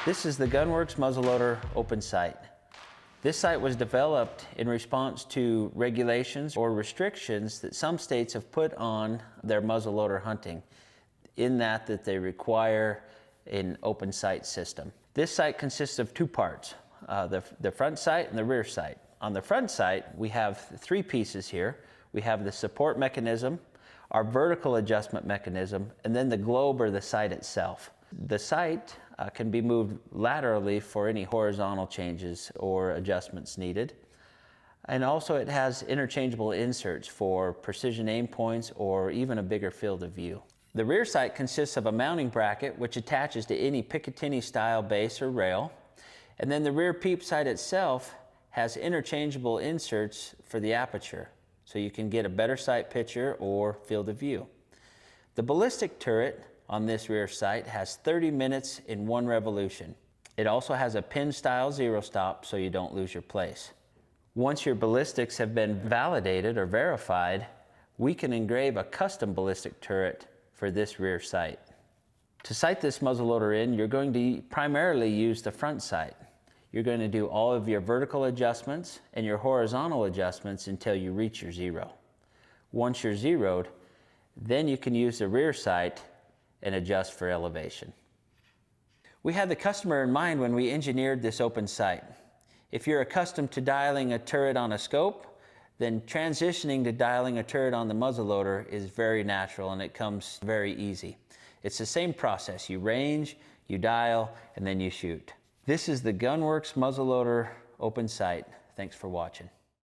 This is the Gunwerks muzzleloader open sight. This sight was developed in response to regulations or restrictions that some states have put on their muzzleloader hunting, in that they require an open sight system. This sight consists of two parts, the front sight and the rear sight. On the front sight, we have three pieces here. We have the support mechanism, our vertical adjustment mechanism, and then the globe or the sight itself. The sight can be moved laterally for any horizontal changes or adjustments needed. And also it has interchangeable inserts for precision aim points or even a bigger field of view. The rear sight consists of a mounting bracket which attaches to any Picatinny style base or rail. And then the rear peep sight itself has interchangeable inserts for the aperture, so you can get a better sight picture or field of view. The ballistic turret on this rear sight has 30 minutes in one revolution. It also has a pin style zero stop so you don't lose your place. Once your ballistics have been validated or verified, we can engrave a custom ballistic turret for this rear sight. To sight this muzzleloader in, you're going to primarily use the front sight. You're going to do all of your vertical adjustments and your horizontal adjustments until you reach your zero. Once you're zeroed, then you can use the rear sight and adjust for elevation. We had the customer in mind when we engineered this open sight. If you're accustomed to dialing a turret on a scope, then transitioning to dialing a turret on the muzzleloader is very natural and it comes very easy. It's the same process. You range, you dial, and then you shoot. This is the Gunwerks muzzleloader open sight. Thanks for watching.